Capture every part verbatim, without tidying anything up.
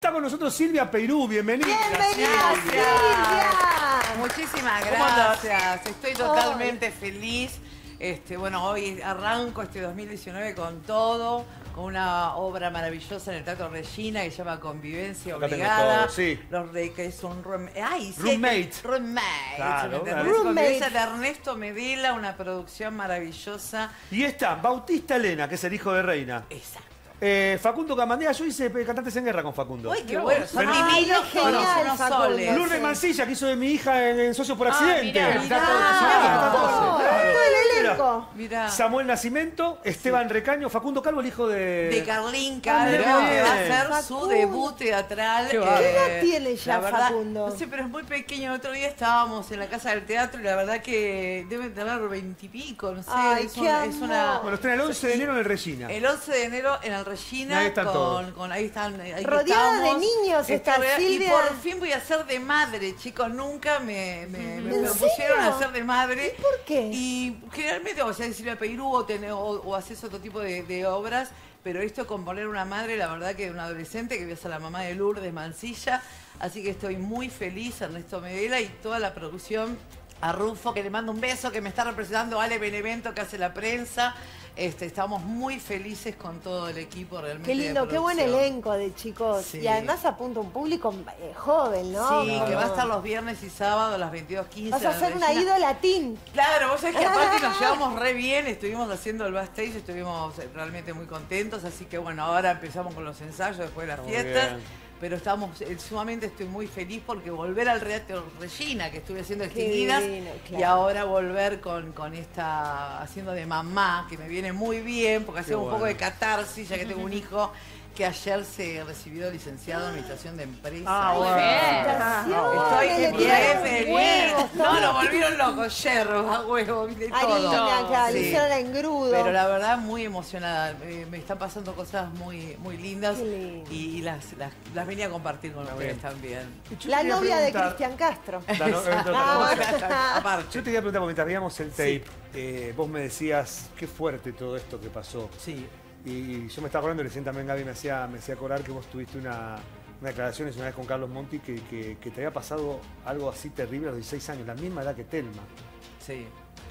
está con nosotros Silvia Peirú, bienvenida. Bienvenida, Silvia. Muchísimas gracias, estoy totalmente oh. feliz. Este, bueno, hoy arranco este dos mil diecinueve con todo, con una obra maravillosa en el Teatro Regina que se llama Convivencia Acá Obligada. todo, sí. Los de que es un room, ay, sí, roommate. Que, roommate. Claro, claro. Convivencia de Ernesto Medela, una producción maravillosa. Y está Bautista Elena, que es el hijo de Reina. Exacto. Eh, Facundo Camandea, yo hice Cantantes en Guerra con Facundo. Uy, qué bueno, son Pero, divinos, genial, unos soles. Lourdes Mancilla, que hizo de mi hija en, en Socios por Accidente. Ah, mirá, Está mirá, todo, mirá, todo, mirá, claro. todo el elenco. Mirá. Samuel Nacimiento, Esteban sí. Recaño, Facundo Calvo, el hijo de... De Carlín Calvo, Ah, que va a hacer Facundo. su debut teatral. ¿Qué edad tiene ya verdad, Facundo? No sé, pero es muy pequeño. El otro día estábamos en la Casa del Teatro y la verdad que deben tener veintipico, no sé. Ay, es, qué un, amor. es una... Bueno, está el once de enero en el Regina. El once de enero en el Regina. Ahí están con, todos. con ahí están. Ahí rodeada estamos. de niños está Estoy- Silvia. Y por fin voy a ser de madre, chicos. Nunca me, me, me ¿En propusieron serio? a ser de madre. ¿Y por qué? Y generalmente, o sea, de Silvia Peirú o, tener- o, o haces otro tipo de, de obras, pero esto con poner una madre, la verdad que una adolescente que voy a ser la mamá de Lourdes Mancilla, así que estoy muy feliz, Ernesto Medela y toda la producción, a Rufo, que le mando un beso, que me está representando, Ale Benevento, que hace la prensa. Este, estamos muy felices con todo el equipo realmente. Qué lindo, de qué buen producción. elenco de chicos. Sí. Y además apunta un público eh, joven, ¿no? Sí, No, que va a no. estar los viernes y sábados a las veintidós quince. Vas a ser una Regina. ídola teen. Claro, vos sabés que aparte nos llevamos re bien, estuvimos haciendo el backstage, estuvimos realmente muy contentos, así que bueno, ahora empezamos con los ensayos después de las Muy fiestas, bien. pero estamos, eh, sumamente estoy muy feliz porque volver al Teatro Regina, que estuve haciendo Qué extinguidas, divino, claro. y ahora volver con, con esta, haciendo de mamá, que me viene muy bien, porque hacemos bueno. un poco de catarsis, ya que tengo un hijo que ayer se recibió licenciado en administración de empresas. Ah, Y- bueno. Estoy Le bien tiraron feliz. huevos, No, todo. lo volvieron loco, yerba, huevo, de todo. Harina, claro, Sí. hicieron engrudo. Pero la verdad muy emocionada. Eh, me están pasando cosas muy, muy lindas Qué lindo. y, y las, las, las venía a compartir con ustedes bien. también. Yo La te quería novia de preguntar- Cristian Castro. La no- Ah, otra- Aparte. Yo te quería preguntar, porque mientras veíamos el tape, eh, vos me decías, qué fuerte todo esto que pasó. Sí. Y yo me estaba acordando, recién también Gaby me hacía, me hacía acordar que vos tuviste una, una declaración una vez con Carlos Monti que, que, que te había pasado algo así terrible a los dieciséis años, la misma edad que Telma. Sí.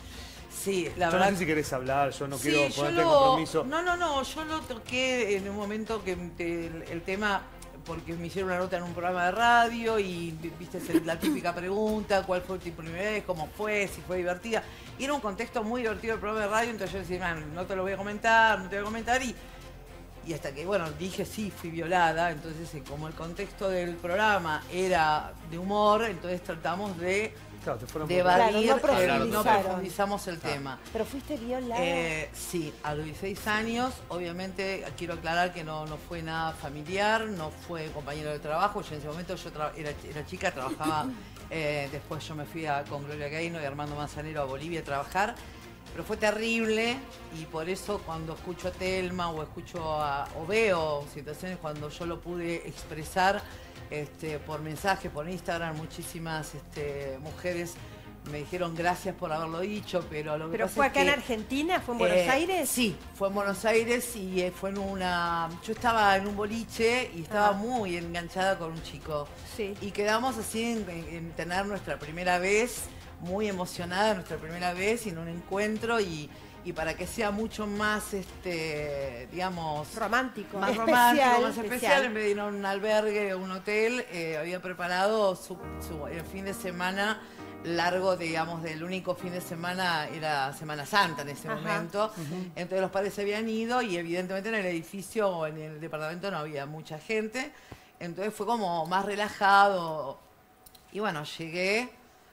Sí, la yo verdad. no sé si querés hablar, yo no Sí, quiero yo ponerte en lo- compromiso. No, no, no, yo lo toqué en un momento que te- el, el tema, porque me hicieron una nota en un programa de radio y viste la típica pregunta, cuál fue tu primera vez, cómo fue, si fue divertida. Y era un contexto muy divertido el programa de radio, entonces yo decía, man, no te lo voy a comentar, no te voy a comentar y... Y hasta que, bueno, dije sí, fui violada, entonces eh, como el contexto del programa era de humor, entonces tratamos de, Claro, te fueron de por- evadir, Claro, no eh, no profundizaron. profundizamos el tema. Pero fuiste violada. Eh, sí, a los dieciséis años, obviamente quiero aclarar que no, no fue nada familiar, no fue compañero de trabajo, yo en ese momento yo tra- era, era chica, trabajaba, eh, después yo me fui a, con Gloria Gaynor y Armando Manzanero a Bolivia a trabajar, pero fue terrible y por eso cuando escucho a Telma o escucho a, o veo situaciones cuando yo lo pude expresar este, por mensaje, por Instagram, muchísimas este, mujeres me dijeron gracias por haberlo dicho, pero lo que ¿Pero pasa fue es acá en que, Argentina? ¿Fue en Buenos eh, Aires? Sí, fue en Buenos Aires y eh, fue en una... Yo estaba en un boliche y estaba Ah. muy enganchada con un chico. Sí. Y quedamos así en, en- en tener nuestra primera vez, muy emocionada nuestra primera vez y en un encuentro y, y para que sea mucho más, este, digamos... Romántico. Más Especial, romántico, más especial, especial. en vez de ir a un albergue o un hotel, eh, había preparado su, su- el fin de semana largo, digamos, del único fin de semana era Semana Santa en ese Ajá. momento. Entonces los padres se habían ido y evidentemente en el edificio o en el departamento no había mucha gente. Entonces fue como más relajado. Y bueno, llegué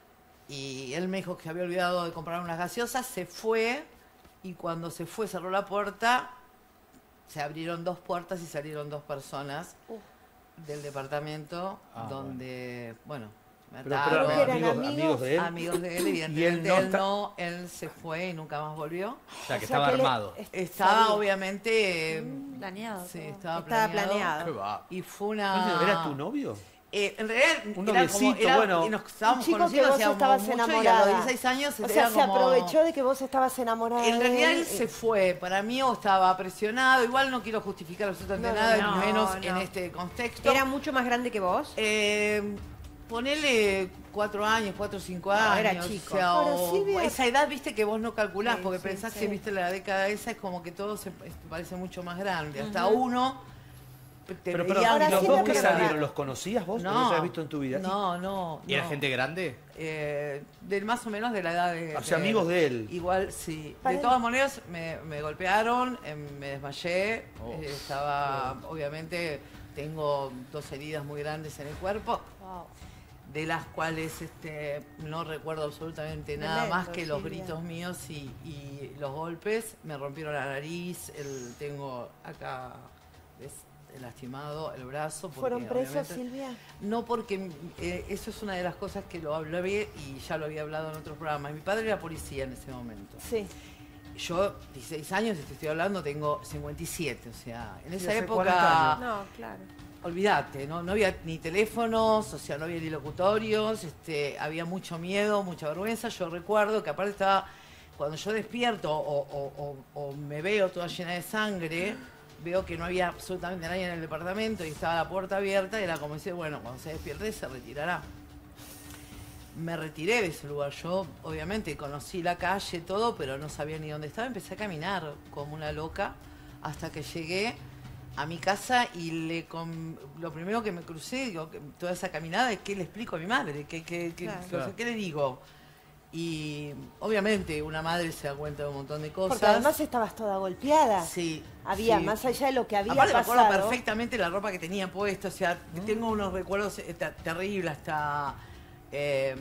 y él me dijo que había olvidado de comprar unas gaseosas, se fue y cuando se fue cerró la puerta, se abrieron dos puertas y salieron dos personas Uh. del departamento Ah, donde, bueno, me Pero, ataron. pero, ¿Eran amigos, amigos? amigos de él. Amigos de él, Y evidentemente él no él está- no, él se fue y nunca más volvió. O sea, que O sea, estaba que le- armado. es- Estaba sabía. obviamente, eh, Planeado. sí, todo. estaba, Estaba planeado. planeado. ¿Qué va? Y fue una... ¿Era tu novio? Eh, en realidad Un era noviecito, como, era, bueno. y nos estábamos Un chico que conociendo vos hacíamos estabas mucho, enamorada. y a los dieciséis años O era sea, se como... aprovechó de que vos estabas enamorada. En de realidad él. él se fue, para mí o estaba presionado, igual no quiero justificar absolutamente No, no, nada, no, ni menos no. en este contexto. ¿Era mucho más grande que vos? Eh, ponele cuatro años, cuatro o cinco No, años. era chico. O sea, Ahora, o- Silvia- esa edad, viste, que vos no calculás, Sí, porque sí, pensás sí. que, viste, la década esa es como que todo se te parece mucho más grande. Hasta uno te Pero, pero veía Ahora ¿los sí dos te que pregunto. salieron los conocías vos? ¿O los habías visto en tu vida? No, no. ¿Y era no. gente grande? Eh, de más o menos de la edad de... O sea, de- amigos de él. Igual, sí. Para De él. todas maneras, me, me golpearon, eh, me desmayé, Oh. eh, estaba, obviamente, tengo dos heridas muy grandes en el cuerpo, Wow. de las cuales este, no recuerdo absolutamente nada Tremendo, más que los Silvia. gritos míos y, y los golpes. Me rompieron la nariz, el, tengo acá es- lastimado el brazo. porque ¿Fueron presos, obviamente- Silvia? no, porque eh, eso es una de las cosas que lo hablé y ya lo había hablado en otros programas. Mi padre era policía en ese momento. Sí. Yo, dieciséis años, te estoy hablando, tengo cincuenta y siete. O sea, en esa hace época, cuarenta años. No, claro. olvídate, ¿no? No había ni teléfonos, o sea, no había ni locutorios, este, había mucho miedo, mucha vergüenza. Yo recuerdo que aparte estaba, cuando yo despierto o, o- o- o me veo toda llena de sangre, veo que no había absolutamente nadie en el departamento y estaba la puerta abierta, y era como decir, bueno, cuando se despierte se retirará. Me retiré de ese lugar. Yo, obviamente, conocí la calle, todo, pero no sabía ni dónde estaba. Empecé a caminar como una loca hasta que llegué a mi casa y le com- lo primero que me crucé, digo, que toda esa caminada, es qué le explico a mi madre, qué, qué, qué- Claro. o sea, ¿qué le digo? Y obviamente una madre se da cuenta de un montón de cosas. Porque además estabas toda golpeada. Sí. Había, sí. más allá de lo que había Aparte me acuerdo pasado. perfectamente la ropa que tenía puesta, o sea, tengo unos recuerdos eh, ter- terribles hasta... eh,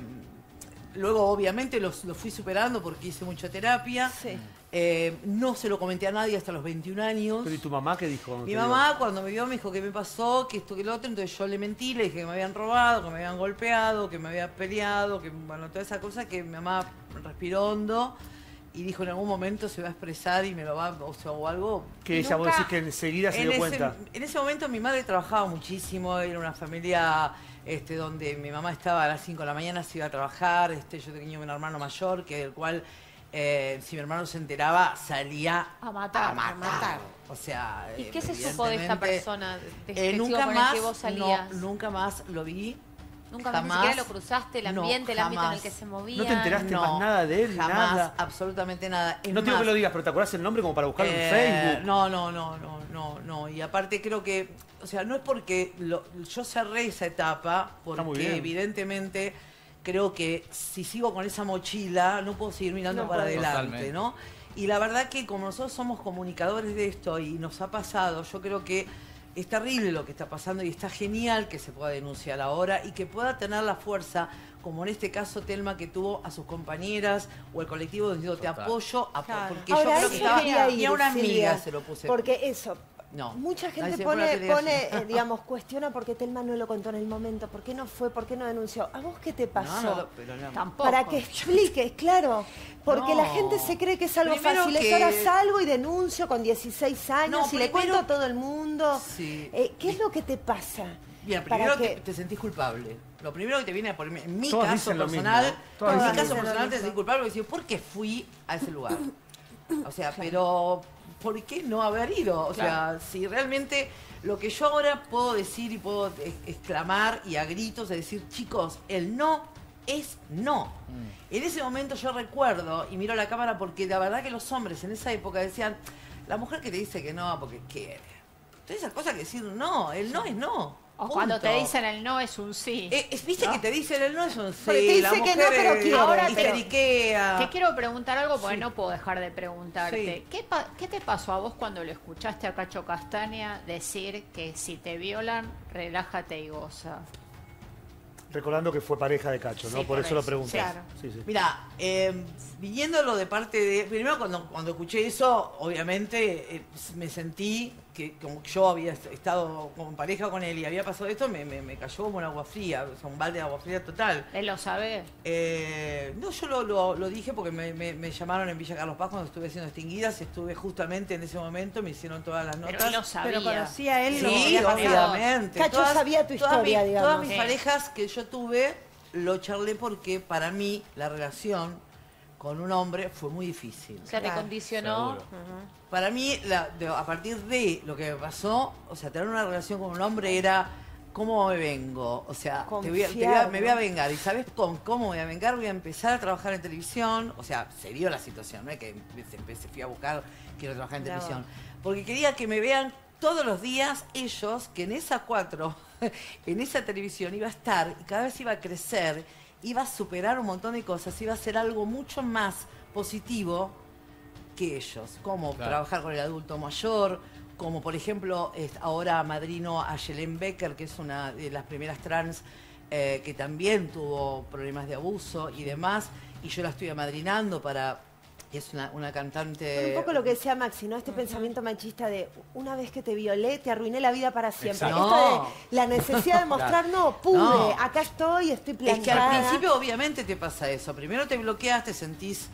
luego obviamente los, los fui superando porque hice mucha terapia. Sí. Eh, no se lo comenté a nadie hasta los veintiún años. Pero ¿y tu mamá qué dijo? Mi Te mamá cuando me vio me dijo qué me pasó, que esto, que lo otro, entonces yo le mentí, le dije que me habían robado, que me habían golpeado, que me había peleado, que bueno, toda esa cosa, que mi mamá respiró hondo y dijo en algún momento se va a expresar y me lo va, o sea, o algo. Que ella, vos Nunca- decís que enseguida se En dio ese, cuenta. en ese momento mi madre trabajaba muchísimo, era una familia este, donde mi mamá estaba a las cinco de la mañana, se iba a trabajar, este, yo tenía un hermano mayor, que el cual, eh, si mi hermano se enteraba, salía A matar, a matar. a matar. O sea, ¿Y eh, qué se supo de esta evidentemente, persona, de este eh, chico nunca con más, el que vos no, salías? nunca más lo vi. Nunca jamás, más, ni siquiera lo cruzaste, el no, ambiente, el ámbito en el jamás. que se movía. ¿No te enteraste No, más nada de él? ni Jamás, nada? absolutamente nada. Es No digo más, que lo digas, pero ¿te acordás el nombre como para buscarlo Eh, en Facebook? No, no, no, no, no, no. Y aparte creo que, o sea, no es porque lo- yo cerré esa etapa, muy porque bien. evidentemente creo que si sigo con esa mochila no puedo seguir mirando No para podés. adelante, Totalmente. ¿no? Y la verdad que como nosotros somos comunicadores de esto y nos ha pasado, yo creo que es terrible lo que está pasando y está genial que se pueda denunciar ahora y que pueda tener la fuerza, como en este caso Telma, que tuvo a sus compañeras o el colectivo diciendo te Total. apoyo, apo-", Claro. porque Ahora, yo creo eso que estaba, quería ir, ni a una amiga Silvia, se lo puse. Porque eso, No. mucha Nadie gente se pone a pone, pelear. pone eh, digamos, cuestiona por qué Telma no lo contó en el momento, por qué no fue, por qué no denunció. ¿A vos qué te pasó? No, no, pero no. Tampoco. Para que expliques, claro. Porque No. la gente se cree que es algo Primero fácil. que- Es ahora salgo y denuncio con dieciséis años No, y le primero- cuento a todo el mundo. Sí. Eh, ¿Qué es lo que te pasa? Bien, Para primero que- te, te sentís culpable. Lo primero que te viene por en mi Todas caso dicen lo personal, mismo, ¿no? en Todas mi dicen caso lo personal te mismo. sentís culpable porque decís, ¿por qué fui a ese lugar? O sea, pero ¿por qué no haber ido? O sea, si realmente lo que yo ahora puedo decir y puedo ex- exclamar y a gritos es decir, chicos, el no es no. En ese momento yo recuerdo y miro la cámara porque la verdad que los hombres en esa época decían, la mujer que te dice que no porque quiere. Entonces esas cosas que decir no, el no es no. O cuando te Punto. dicen el no es un sí. Eh, es- Viste que te dicen el no es un sí. Porque te la dice que mujer no, pero es- quiere. Ahora te- histeriquea. Te quiero preguntar algo porque Sí. no puedo dejar de preguntarte. Sí. ¿Qué, pa- ¿Qué te pasó a vos cuando lo escuchaste a Cacho Castaña decir que si te violan, relájate y goza? Recordando que fue pareja de Cacho, ¿no? Sí, por por eso lo eso, pregunté. claro. Sí, sí. Mira, eh, viniéndolo de parte de... Primero cuando, cuando escuché eso, obviamente eh, me sentí que como yo había estado con pareja con él y había pasado esto, me, me, me cayó como un agua fría, o sea, un balde de agua fría total. Él lo sabe. Eh, no, yo lo, lo, lo dije porque me, me, me llamaron en Villa Carlos Paz cuando estuve haciendo Extinguidas, estuve justamente en ese momento, me hicieron todas las notas. Pero él lo sabía. Pero conocía a él lo que Sí, había pasado. obviamente. Cacho sabía tu todas historia, mis- digamos. Todas mis Sí. parejas que yo tuve, lo charlé porque para mí la relación con un hombre fue muy difícil. O sea, te Claro. condicionó. Seguro. Para mí, la- de- a partir de lo que me pasó, o sea, tener una relación con un hombre era cómo me vengo. O sea, te voy a- te voy a- Confiar, me voy a ¿no? vengar. ¿Y sabes con cómo me voy a vengar? Voy a empezar a trabajar en televisión. O sea, se dio la situación, no es que empecé, empecé, fui a buscar, quiero trabajar en Bravo. televisión. Porque quería que me vean todos los días ellos, que en esas cuatro, en esa televisión iba a estar y cada vez iba a crecer, iba a superar un montón de cosas, iba a ser algo mucho más positivo que ellos, como Claro. trabajar con el adulto mayor, como por ejemplo es ahora madrino a Yelén Becker, que es una de las primeras trans eh, que también tuvo problemas de abuso y demás, y yo la estoy amadrinando para, es una, una cantante... Un poco lo que decía Maxi, ¿no? Este pensamiento machista de una vez que te violé, te arruiné la vida para siempre. Exacto. Esto No. de la necesidad de mostrar, no, pude, No. acá estoy, estoy Es que plantada. al principio obviamente te pasa eso. Primero te bloqueas, te sentís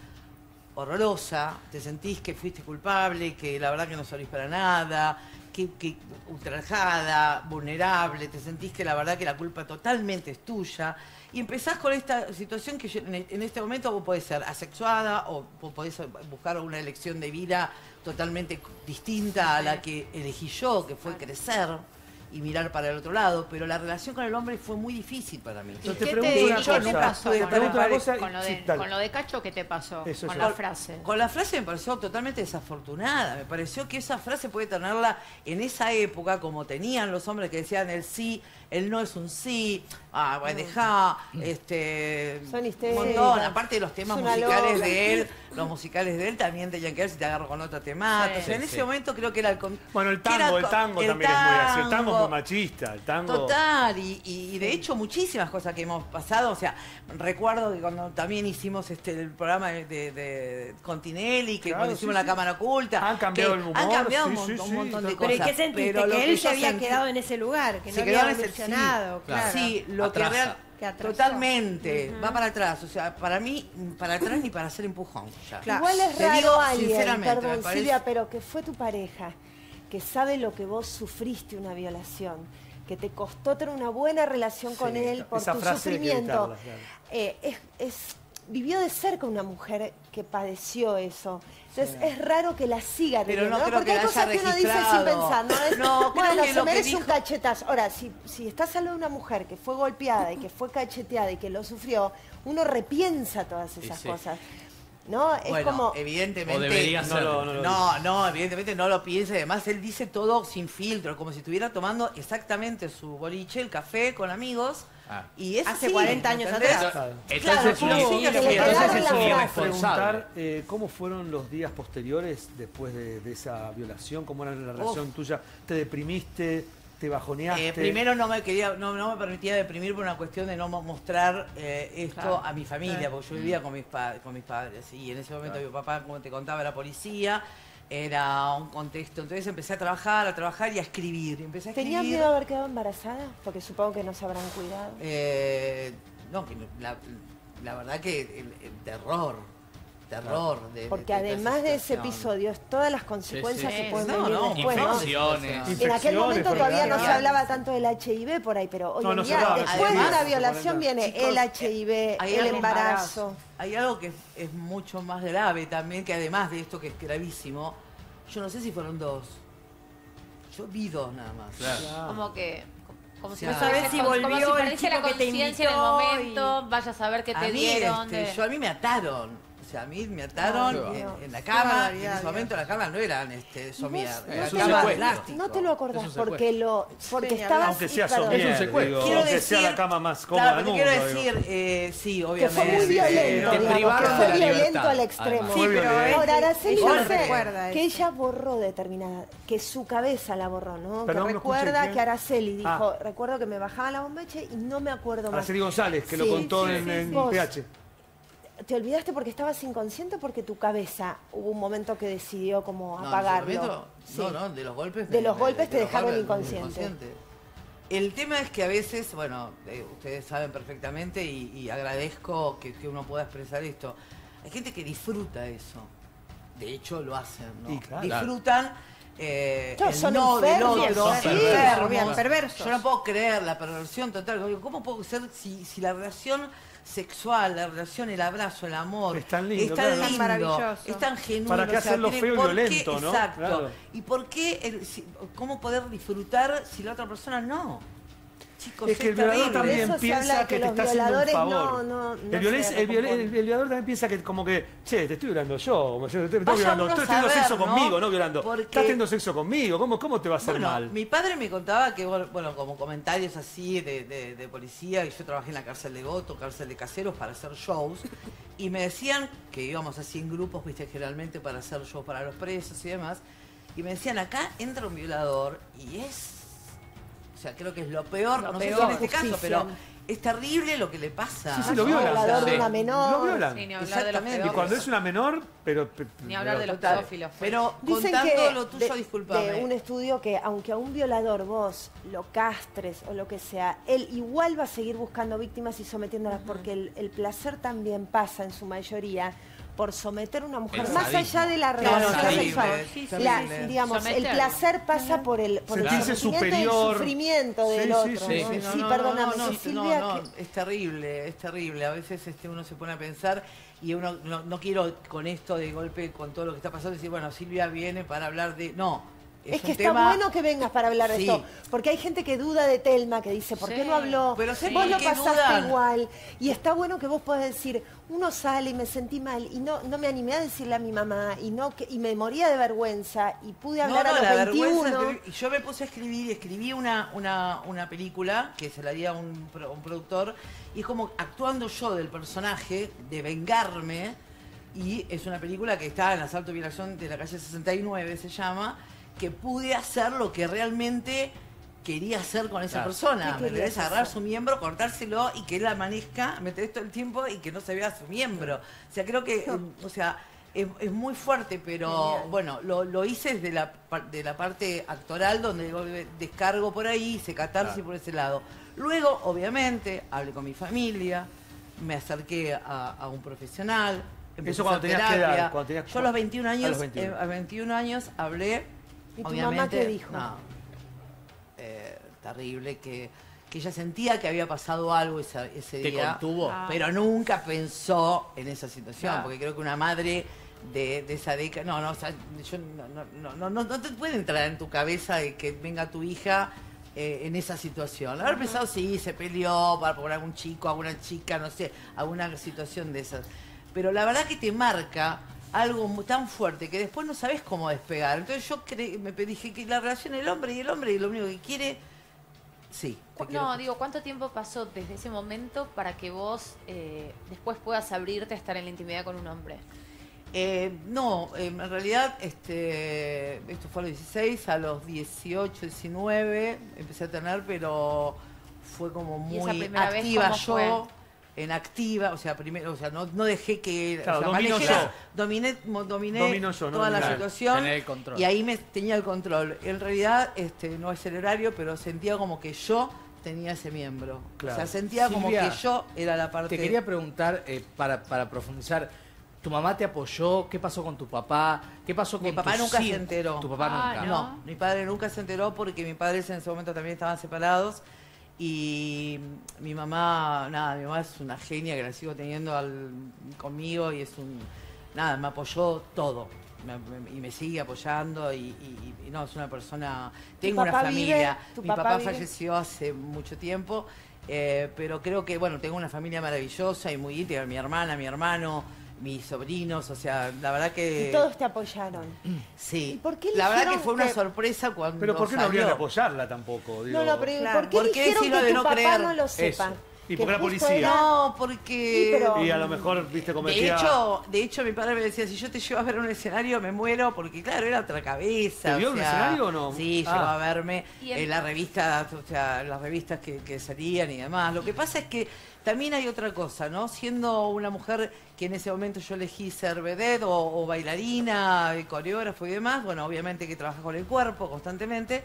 horrorosa, te sentís que fuiste culpable, que la verdad que no servís para nada, que, que ultrajada, vulnerable, te sentís que la verdad que la culpa totalmente es tuya. Y empezás con esta situación que yo- en en este momento vos podés ser asexuada o vos podés buscar una elección de vida totalmente distinta a la que elegí yo, que fue crecer y mirar para el otro lado, pero la relación con el hombre fue muy difícil para mí. Yo ¿Y te qué pregunto te, una y qué cosa. te pasó Te con, pregunto lo, una cosa y- con lo de, sí, dale. con lo de Cacho? ¿Qué te pasó Eso, con eso. la frase? Con la frase me pareció totalmente desafortunada. Me pareció que esa frase puede tenerla en esa época, como tenían los hombres que decían el sí, el no es un sí, ah, bueno, dejá, este. Son un histéricas. montón. Aparte de los temas Es una musicales loca. de él, los musicales de él también tenían que ver si te agarro con otra te mato. Sí. O sea, en Sí, ese sí. momento creo que era el. con- Bueno, el que era tango, el co- tango el también es muy así. El tango es tango. muy machista. El tango. Total, y, y- y de hecho muchísimas cosas que hemos pasado, o sea, recuerdo que cuando también hicimos este el programa de, de, de con Tinelli, que Claro, cuando sí, hicimos sí. la cámara oculta, Han cambiado que el humor, han cambiado sí, un, sí, montón, sí, un montón de tal Pero cosas. ¿y qué sentiste? pero lo Que él se yo había sentí- quedado en ese lugar, que se no quedó había en ese- sí. evolucionado, claro. Sí, lo que Atrasa. real, Que atrasó. totalmente, va para atrás, o sea, para mí, para atrás ni para hacer empujón. Ya. Claro. Igual es Te raro digo alguien, sinceramente, me perdón, parece- Silvia, pero que fue tu pareja, que sabe lo que vos sufriste una violación, que te costó tener una buena relación con Sí, él por esa tu frase hay que sufrimiento. evitarla, claro. Eh, es, es- vivió de cerca una mujer que padeció eso. Entonces es raro que la siga Pero viviendo, no creo Porque que hay la cosas haya que uno dice sin registrado. pensar, ¿no? Es, No, creo bueno, que se lo que merece un dijo- cachetazo. Ahora, si, si estás hablando de una mujer que fue golpeada y que fue cacheteada y que lo sufrió, uno repiensa todas esas sí. cosas. ¿No? Es Bueno, como... evidentemente. O debería No ser. lo- no lo No, no, evidentemente no lo piensa. Además, él dice todo sin filtro, como si estuviera tomando exactamente su boliche, el café con amigos. Ah. Y es Hace así, cuarenta años ¿entendés? atrás. Claro. Entonces, Claro, es un- sí, que le entonces quedaron es un las frases. irresponsable. Preguntar eh, cómo fueron los días posteriores después de, de esa violación, cómo era la relación tuya. ¿Te deprimiste? ¿Te bajoneaste? Eh, primero no me quería, no, no me permitía deprimir por una cuestión de no mo- mostrar eh, esto Claro. a mi familia, porque yo vivía con mis, pa- con mis padres. Y en ese momento mi papá, como te contaba, era policía, era un contexto. Entonces empecé a trabajar, a trabajar y a escribir. Empecé a escribir. ¿Tenías miedo de haber quedado embarazada? Porque supongo que no se habrán cuidado. Eh, no, que no- la, la verdad que el, el terror, terror. De, Porque de- de además esa de ese situación. episodio, es todas las consecuencias sí. que pueden No, venir no, después, ¿no? infecciones. En aquel Infecciones, momento todavía no se enfermedades. hablaba tanto del H I V por ahí, pero hoy No, en no se día, hablaba, no se después de hablaba. una Además, violación viene chicos, el H I V, hay el algo- embarazo. Hay algo que es, es mucho más grave también, que además de esto que es gravísimo, yo no sé si fueron dos. Yo vi dos nada más. Claro. Como que. Como si, No no sabés si como, volvió como si el perdiste la chico que te conciencia en el invitó momento, vaya a saber qué A te mí, dieron. este, de- yo a mí me ataron. O sea, a mí me ataron Ay, en, Dios. en la Qué cama, y en barbaridad, ese momento las camas no eran este, somier, vos eran no te camas lo- de plástico. No te lo acordás Es un secuestro. porque lo porque Sí, estabas Aunque sea perdón, somier, Es un secuestro. digo, Quiero aunque decir, sea la cama más cómoda claro, del pero mundo. quiero digo. decir, eh, sí, que obviamente. fue muy violento, te digamos, que privaron fue de la violento libertad, al extremo. además. Muy pero violento. él- Ahora, Araceli ella dice recuerda que eso. ella borró determinada, que su cabeza la borró, ¿no? Perdón, que no escuché, recuerda ¿quién? que Araceli dijo, Ah. recuerdo que me bajaba la bombacha y no me acuerdo más. Araceli González, que lo Sí, contó sí, en, sí, en sí. Vos. P H. ¿Te olvidaste porque estabas inconsciente o porque tu cabeza hubo un momento que decidió como No, apagarlo? en ese momento, Sí. No, no, de los golpes. De me- los me- golpes te los dejaron golpes, inconsciente. El tema es que a veces, bueno, eh, ustedes saben perfectamente y, y agradezco que, que uno pueda expresar esto. Hay gente que disfruta eso. De hecho, lo hacen, ¿no? Y claro. Disfrutan eh, Claro, el son no del enfermos, otro. sí, enfermos. bien, perversos. Yo no puedo creer la perversión total. ¿Cómo puedo ser si, si la relación sexual, la relación, el abrazo, el amor, Es tan lindo, es tan claro. lindo, Maravilloso. es tan genuino? ¿Para qué o sea, hacerlo tiene- feo y ¿por qué? violento, no? Exacto. Claro. ¿Y por qué, el- si- cómo poder disfrutar si la otra persona no? Chicos, Es que el terrible. violador también Por eso se piensa habla que, que te los está haciendo un violadores favor. no- no- no el, violen- se el, violen- recomponen. el violador también piensa que como que, che, te estoy violando yo, como yo te estoy Vaya violando, uno a estoy teniendo saber, sexo ¿no? conmigo, no violando. Porque- Estás teniendo sexo conmigo, ¿cómo, cómo te va a hacer Bueno, mal? mi padre me contaba que, bueno, bueno, como comentarios así de, de- de policía, y yo trabajé en la cárcel de Goto, cárcel de Caseros, para hacer shows, y me decían que íbamos así en grupos, viste, generalmente para hacer shows para los presos y demás, y me decían, acá entra un violador, y es, o sea, creo que es lo peor, Lo no peor. sé si en este caso, Justicia. pero es terrible lo que le pasa. Sí, sí, lo violan. violador de Sí. una menor. Lo violan. Sí, ni hablar de los Exactamente. Y pedófilos. cuando es una menor, pero... pe- Ni hablar de los Total. pedófilos. pues. Pero Dicen contando que lo tuyo, de, disculpame. de un estudio que aunque a un violador vos lo castres o lo que sea, él igual va a seguir buscando víctimas y sometiéndolas porque el, el placer también pasa en su mayoría por someter a una mujer, El más sadismo. allá de la Claro, relación terrible, sexual. sí, La- terrible. digamos, el Someterlo. placer pasa por el, por el Sentirse sometimiento y superior. el sufrimiento del Sí, otro. sí, ¿no? sí. Sí, no, Sí, no, perdóname, no, no, sí, no, Silvia, no, que- es terrible, es terrible. A veces este, uno se pone a pensar y uno no, no quiero con esto de golpe, con todo lo que está pasando, decir, bueno, Silvia viene para hablar de... No, es, Es que un está tema... bueno que vengas para hablar de Sí. esto, porque hay gente que duda de Telma, que dice, ¿por qué Sí. no habló? Pero sí, vos ¿por lo qué pasaste dudan? igual. Y está bueno que vos podés decir, uno sale y me sentí mal, y no, no me animé a decirle a mi mamá, y no que, y me moría de vergüenza, y pude No, hablar no, a los la vergüenza es veintiuno. terrible. Y yo me puse a escribir y escribí una, una, una película que se la di a un, pro- un productor y es como actuando yo del personaje de vengarme y es una película que está en Asalto y Violación de la calle sesenta y nueve se llama, que pude hacer lo que realmente quería hacer con esa Claro. persona. ¿Qué ¿Me querías entendés? Agarrar hacer? su miembro, cortárselo y que él amanezca, me tenés todo el tiempo y que no se vea su miembro. O sea, creo que, eh, o sea, es, es muy fuerte, pero Genial. bueno, lo, lo hice desde la, par- de la parte actoral, donde yo descargo por ahí, hice catarsis Claro. por ese lado. Luego, obviamente, hablé con mi familia, me acerqué a, a un profesional. empecé Eso a cuando hacer tenías qué edad, terapia. cuando tenías- Yo a los veintiún años, a los veintiuno. eh, a veintiún años hablé. ¿Y tu obviamente, mamá qué dijo? No, eh, terrible, que, que ella sentía que había pasado algo esa- ese ¿Te día. contuvo? Ah. Pero nunca pensó en esa situación, Claro. porque creo que una madre de, de esa década, no, no, o sea, yo no, no, no, no, no, no te puede entrar en tu cabeza de que venga tu hija eh, en esa situación. Haber pensado, sí, se peleó por, por algún chico, alguna chica, no sé, alguna situación de esas. Pero la verdad que te marca algo mu- tan fuerte que después no sabes cómo despegar. Entonces yo cre- me dije que la relación del hombre y el hombre y lo único que quiere, sí. te quiero No, escuchar. digo, ¿cuánto tiempo pasó desde ese momento para que vos eh, después puedas abrirte a estar en la intimidad con un hombre? Eh, no, eh, en realidad este, esto fue a los dieciséis, a los dieciocho, diecinueve empecé a tener, pero fue como ¿Y esa muy primera vez activa cómo yo, fue? en activa, o sea, primero, o sea, no, no dejé que Claro, o sea, domino manejé la- yo. dominé, mo- dominé Domino yo, no toda la dominar. situación Tener el control. y ahí me tenía el control. En realidad, este, no es el horario, pero sentía como que yo tenía ese miembro. Claro. O sea, sentía como Silvia, que yo era la parte. Te quería preguntar, eh, para, para profundizar, ¿tu mamá te apoyó? ¿Qué pasó con tu papá? ¿Qué pasó con Mi papá tu nunca se cir- enteró. Tu papá Ah, nunca. No, mi padre nunca se enteró porque mi padre en ese momento también estaban separados y mi mamá, nada, mi mamá es una genia que la sigo teniendo al- conmigo y es un, nada, me apoyó todo me- me- y me sigue apoyando y, y- y no, es una persona, tengo una papá familia, vive? ¿Tu mi papá papá vive? falleció hace mucho tiempo, eh, pero creo que, bueno, tengo una familia maravillosa y muy íntima, mi hermana, mi hermano, mis sobrinos, o sea, la verdad que... Y todos te apoyaron. Sí. ¿Y por qué la verdad que eligieron fue una que- sorpresa cuando Pero ¿por qué no habrían de salió. apoyarla tampoco? Digo, No, no, pero Claro. ¿por qué ¿Por qué dijeron decirlo que de tu no papá creer? no lo sepa? Eso. ¿Y que por qué la justo policía? era- No, porque... Sí, pero- Y a lo mejor, viste, De cometía... hecho, de hecho, mi padre me decía, si yo te llevo a ver un escenario, me muero, porque claro, era otra cabeza. ¿Te vio o en un sea, escenario o no? Sí, Ah. llegó a verme Y en- en la revista, o sea, las revistas que, que salían y demás. Lo que pasa es que también hay otra cosa, ¿no? Siendo una mujer que en ese momento yo elegí ser vedette o, o bailarina, y coreógrafo y demás, bueno, obviamente que trabaja con el cuerpo constantemente.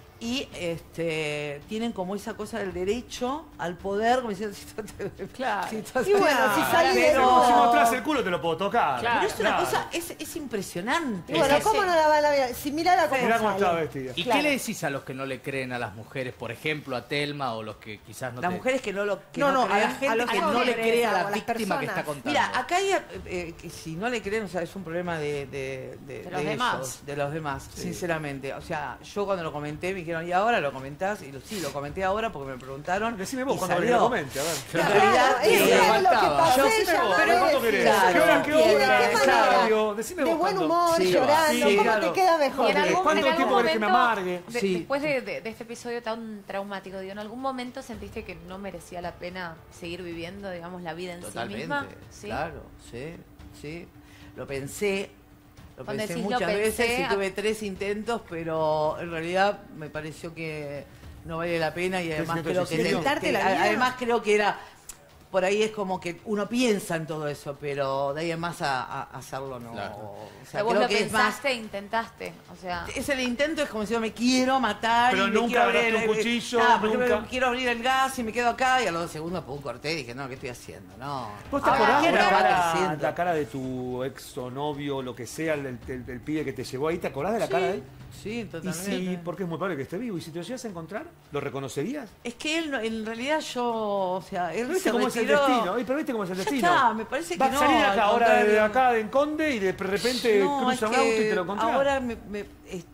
Y este tienen como esa cosa del derecho al poder, como diciendo, si tú te- Claro. si tú- Y bueno, si salís de Pero duda- si mostrás el culo te lo puedo tocar. Claro. Pero es una Claro. cosa, es, es impresionante. Y bueno, Sí, ¿cómo sí. no la van a ver? Si mirala cómo Mirá cómo sale. estaba vestida. ¿Y Claro. qué le decís a los que no le creen a las mujeres? Por ejemplo, a Telma o los que quizás no Las te... mujeres que no lo que No, no, a creen. la gente los que no le hombres cree a o la a las víctima que está personas. contando. Mira, acá hay, eh, eh, que si no le creen, o sea, es un problema de, de, de, De los de demás. ellos, de los demás, sinceramente. O sea, yo cuando lo comenté me dijeron, ¿y ahora lo comentás? Y lo, sí, lo comenté ahora porque me preguntaron. Decime vos y cuando salió. lo comente, a ver. En Claro, realidad, eso eh, es lo que faltaba. pasé, Yo- ya Pero, va a pero ¿cuánto decir. querés? Claro. ¿Qué hora, qué ¿Y de qué hora? manera? Estadio. Decime De vos buen cuándo. humor, Sí, llorando, sí, ¿cómo claro. te queda mejor? Y en algún, ¿Cuánto en algún tiempo querés que me momento, amargue? de- Sí. después de, de- de este episodio tan traumático, digo, ¿en algún momento sentiste que no merecía la pena seguir viviendo, digamos, la vida en sí Totalmente, misma? ¿Sí? claro, sí, sí. Lo pensé, lo Cuando pensé decís muchas lo pensé, veces y a- tuve tres intentos, pero en realidad me pareció que no vale la pena y además intentos creo que, de suicidio? que- ¿Quitarte la a- vida? además creo que era por ahí es como que uno piensa en todo eso, pero de ahí en más a, a- a hacerlo no. Claro. O O sea, sea, vos creo lo que es más pensaste, intentaste, o sea... es el intento, es como si yo me quiero matar Pero y me nunca quiero abrir agarraste el, un cuchillo, nada, por ejemplo, nunca. quiero abrir el gas y me quedo acá y a los dos segundos pum, corté y dije, no, ¿qué estoy haciendo? No. ¿Vos te Ahora, acordás qué de la raro. cara, Siento. la cara de tu ex o novio, lo que sea, el, el- el pibe que te llevó ahí? ¿Te acordás de la cara de él? Sí, Y totalmente. si, porque es muy probable que esté vivo. ¿Y si te lo llegas a encontrar, lo reconocerías? Es que él, no- en realidad yo, o sea, él ¿Pero viste se cómo es el retiró- destino? ¿Y pero viste cómo es el Ya destino? está, me parece que Va a no, salir acá al ahora de contrario. acá de Conde y de repente No, cruza es un auto y que te lo encontrás. ahora me, me- es-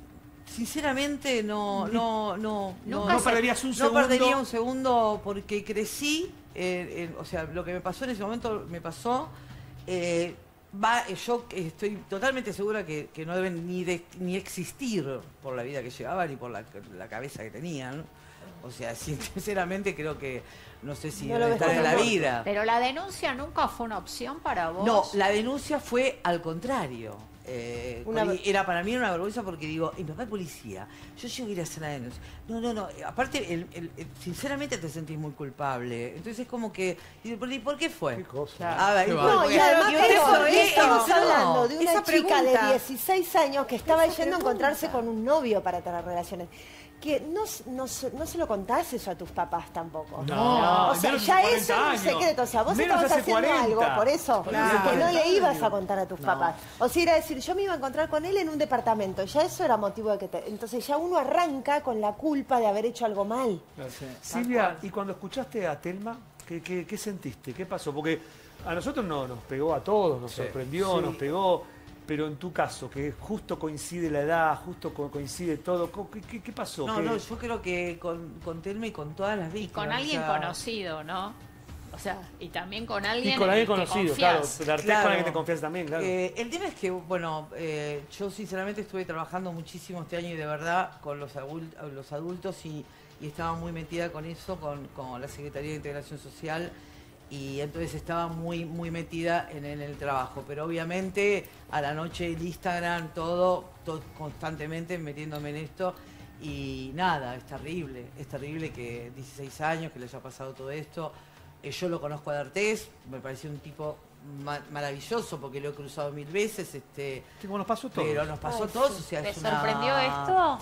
sinceramente no, no, no, Nunca no, no perderías un no segundo. perdería un segundo porque crecí, eh, eh, o sea, lo que me pasó en ese momento me pasó. eh, va, eh, yo estoy totalmente segura que, que no deben ni de- ni existir por la vida que llevaban ni por la, la cabeza que tenían. O sea, sinceramente creo que no sé si No lo deben ves estar en como la muerto. vida. Pero la denuncia nunca fue una opción para vos. No, la denuncia fue al contrario. Eh, Una con- ver- era para mí una vergüenza porque digo, mi papá es policía, yo llego a ir a hacer la denuncia. No, no, no, aparte, el- el- el- sinceramente te sentís muy culpable. Entonces es como que, y ¿por, y por qué fue? Qué cosa. Claro. A ver, Qué ¿y bárbaro. No, por y qué? además ¿Y usted pero por qué? estamos No. hablando de una Esa chica pregunta. de dieciséis años que estaba Esa yendo a encontrarse pregunta. con un novio para tener relaciones. Que no, s- no, se- no se lo contás eso a tus papás tampoco. No, o sea, menos ya hace eso es un cuarenta años. secreto. O sea, vos Menos estabas hace haciendo cuarenta. algo, por eso, Claro. que no le ibas a años. contar a tus No. papás. O sea, era decir, yo me iba a encontrar con él en un departamento. Ya eso era motivo de que te... Entonces ya uno arranca con la culpa de haber hecho algo mal. Silvia, y cuando escuchaste a Telma, ¿qué, qué, qué sentiste? ¿Qué pasó? Porque a nosotros no, nos pegó a todos, nos Sí. sorprendió, Sí. nos pegó. Pero en tu caso, que justo coincide la edad, justo co- coincide todo, co- ¿qué, qué- qué pasó? No, ¿Qué- no, yo creo que con, con Telma y con todas las Y víctimas. con o alguien sea, conocido, ¿no? O sea, y también con alguien Y con en alguien el que conocido, claro. confías. Darte Claro. con alguien que te confías también, claro. Eh, el tema es que, bueno, eh, yo sinceramente estuve trabajando muchísimo este año y de verdad con los, adul- los adultos y, y estaba muy metida con eso, con, con la Secretaría de Integración Social y entonces estaba muy, muy metida en, en el trabajo. Pero obviamente a la noche el Instagram, todo, todo constantemente metiéndome en esto y nada, es terrible, es terrible que dieciséis años, que le haya pasado todo esto. Eh, yo lo conozco a D'Artés, me pareció un tipo ma- maravilloso porque lo he cruzado mil veces, este, Sí, como nos pasó todo. pero nos pasó a Ay, todos, sí. o sea, ¿Te es una- sorprendió esto?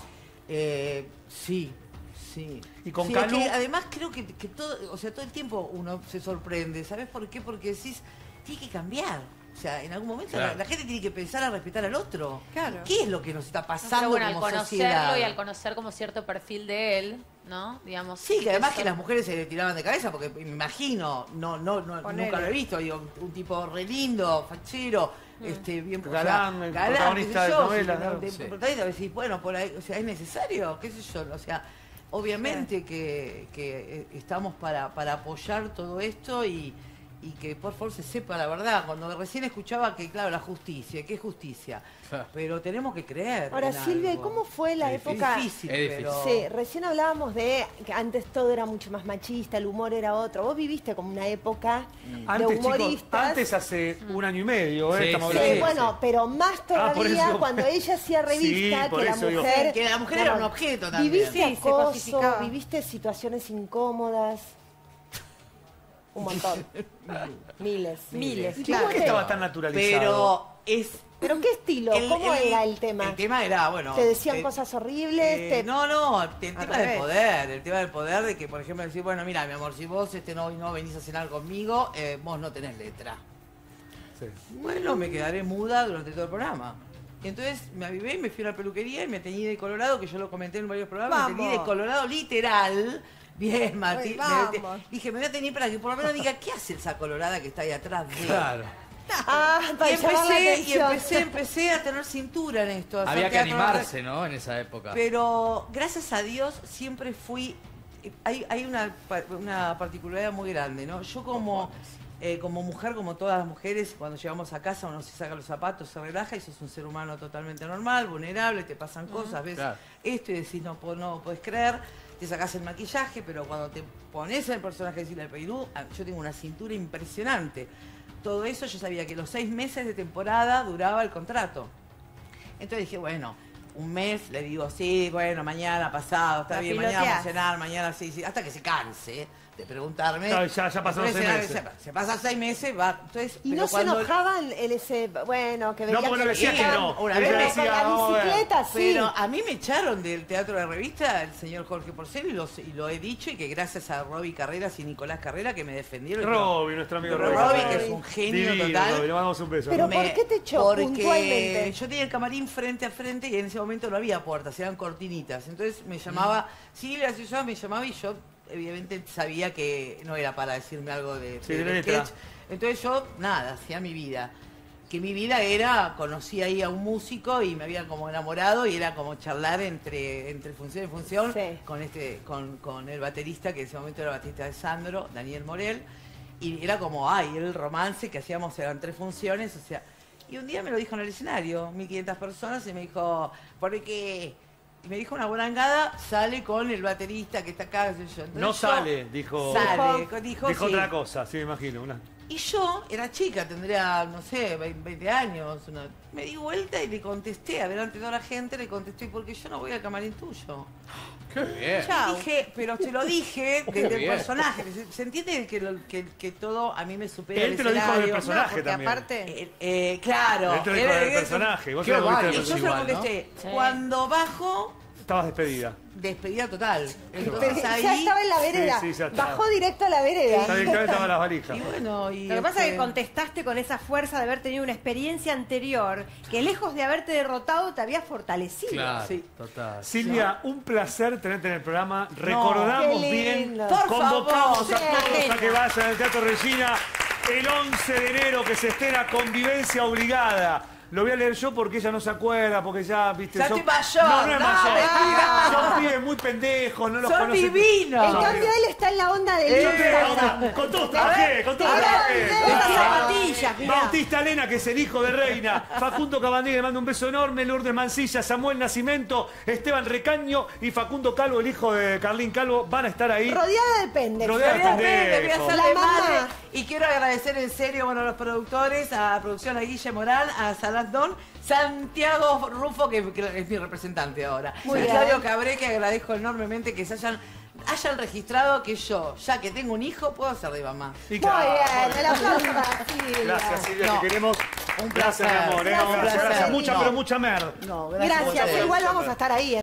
Eh, sí, sí. Y con Sí, Calu- es que además creo que, que todo, o sea, todo el tiempo uno se sorprende, ¿sabes por qué? Porque decís, tiene que cambiar. O sea, en algún momento Claro. la, la gente tiene que pensar a respetar al otro. Claro. ¿Qué es lo que nos está No, pasando pero bueno, al como conocerlo sociedad? y al conocer como cierto perfil de él, ¿no? Digamos. Sí, que además eso- que las mujeres se le tiraban de cabeza, porque me imagino, no, no, no Ponele. nunca lo he visto, digo, un tipo re lindo, fachero, este, bien o sea, Galán, el galán, protagonista qué sé de yo, novelas, sí, claro. de- Sí. protagonista, decís, bueno, por ahí, o sea, es necesario, qué sé yo, o sea, obviamente que, que, eh, estamos para, para apoyar todo esto y, y que por favor se sepa la verdad. Cuando recién escuchaba que, claro, la justicia, ¿qué es justicia? Claro. Pero tenemos que creer. Ahora, en Silvia, ¿y algo. cómo fue la Es época? difícil, Es difícil. pero... Sí, recién hablábamos de que antes todo era mucho más machista, el humor era otro. Vos viviste como una época de Antes, chicos, humoristas. antes hace un año y medio, ¿eh? Sí, Estamos sí, Sí, hablando. bueno, pero más Ah, por todavía eso- cuando ella hacía revista, Sí, por que la eso digo. mujer... Que la mujer era un objeto también. Viviste Sí, se acoso, cosificaba. viviste situaciones incómodas. Un montón. Miles. Miles, ¿Y claro. cómo ¿Por qué te- estaba tan naturalizado? Pero es... ¿Pero qué estilo? el- ¿Cómo el- era el tema? El tema era, bueno... ¿Te decían eh, cosas horribles? Eh, te- No, no, el tema Al del revés. poder, el tema del poder de que, por ejemplo, decir, bueno, mira, mi amor, si vos este no, no venís a cenar conmigo, eh, vos no tenés letra. Sí. Bueno, me quedaré muda durante todo el programa. Y entonces me avivé y me fui a la peluquería y me teñí de colorado, que yo lo comenté en varios programas, me teñí de Vamos. colorado literal. Bien, Mati. Uy, Me vamos. te- dije, me voy a teñir para que por lo menos diga, ¿qué hace esa colorada que está ahí atrás de él? Claro. Ah, Y para llamar la empecé, y atención. empecé, empecé a tener cintura en esto. a hacer Había que teatro. animarse, ¿no? En esa época. Pero gracias a Dios siempre fui... Hay, hay una, pa- una particularidad muy grande, ¿no? Yo como, eh, como mujer, como todas las mujeres, cuando llegamos a casa uno se saca los zapatos, se relaja y sos un ser humano totalmente normal, vulnerable, te pasan cosas, ves Claro. esto y decís no, po- no puedes creer, te sacás el maquillaje, pero cuando te pones en el personaje de Silvia Peirú, ah, yo tengo una cintura impresionante. Todo eso yo sabía que los seis meses de temporada duraba el contrato. Entonces dije, bueno, un mes, le digo, sí, bueno, mañana, pasado, está La bien, mañana vamos a piloteás. cenar, mañana sí, sí, hasta que se canse de preguntarme. Claro, ya- ya pasaron Entonces, seis se- meses. Se, se pasa seis meses, va. Entonces, ¿Y pero no se cuando- enojaban en ese, bueno, que veía No, porque que le decía que veían- no. Una Ella vez me- decía, con la "Vamos a ver". bicicleta, sí. Pero a mí me echaron del teatro de revista el señor Jorge Porcel y, los- y lo he dicho y que gracias a Roby Carreras y Nicolás Carrera que me defendieron. y que- Roby, nuestro amigo Pero Roby. Roby, que es un genio Divino, total. Roby, le mandamos un beso. Pero Me- ¿por qué te echó porque puntualmente? yo tenía el camarín frente a frente y en ese momento no había puertas, eran cortinitas. Entonces me llamaba, Silvia, si yo me llamaba y yo evidentemente sabía que no era para decirme algo de, Sí, de- de de letra. sketch. Entonces yo, nada, hacía mi vida. Que mi vida era, conocí ahí a un músico y me había como enamorado y era como charlar entre, entre función y función Sí. con este, con, con el baterista, que en ese momento era el baterista de Sandro, Daniel Morel, y era como, ay, el romance que hacíamos eran tres funciones, o sea, y un día me lo dijo en el escenario, mil quinientas personas, y me dijo, ¿por qué? Y me dijo una burangada, sale con el baterista que está acá, qué sé yo. Entonces No yo- sale, dijo. Sale, Dijo- dijo, Dijo sí. otra cosa, sí, me imagino. Una... Y yo era chica, tendría, no sé, veinte años. una- Me di vuelta y le contesté, adelante de toda la gente, le contesté, porque yo no voy al camarín tuyo. Qué bien. Y dije, pero te lo dije Qué desde el bien. personaje. ¿Se, se entiende que, lo- que, que todo a mí me supera Él el te lo dijo del escenario? personaje porque también. aparte... Eh, eh, claro. Él te lo dijo Él- del él- personaje. Vos Qué te lo viste guay. del Y yo se lo Igual, ¿no? contesté. Sí. Cuando bajo, Estabas despedida. despedida total. Pero Entonces ahí... ya estaba en la vereda. Sí, sí, ya estaba. Bajó directo a la vereda. Está directamente estaban las valijas. Y bueno, y Lo que pasa es que este, contestaste con esa fuerza de haber tenido una experiencia anterior que lejos de haberte derrotado te había fortalecido. Claro, Sí. total. Silvia, un placer tenerte en el programa. Recordamos qué bien, lindo. Por convocamos favor. a todos a Genia. que vayan al Teatro Regina el once de enero, que se estrena Convivencia Obligada. Lo voy a leer yo porque ella no se acuerda, porque ya, viste... Ya son- estoy mayor, No, no es no, mayor. mentira. Son pibes muy pendejos, no los Son conocen. divinos. En No, cambio, él está en la onda del Eh, Yo te Instagram. digo, con todos trabajé, con todos Ahora, trabajé. esas Claro. zapatillas, mirá. Bautista Elena, que es el hijo de Reina. Facundo Cabandí, le mando un beso enorme. Lourdes Mancilla, Samuel Nacimiento, Esteban Recaño y Facundo Calvo, el hijo de Carlín Calvo, van a estar ahí. Rodeada de pendejos. Rodeada de Voy a hacer- voy a pendejos. hacer La de mamá. madre. Y quiero agradecer en serio bueno, a los productores, a la producción, a Guille Morán, a Salas Don, Santiago Rufo, que, que es mi representante ahora. Muy y bien. Claudio Cabré, que agradezco enormemente que se hayan, hayan registrado que yo, ya que tengo un hijo, puedo ser de mamá. Y Muy claro, bien, el aplauso para Silvia. Gracias, Silvia, No, te queremos. un Gracias, placer. mi amor. ¿eh? Gracias, Gracias, Silvia. gracias. Mucha, No. pero mucha merda. No, Gracias, a ustedes. igual vamos a estar ahí.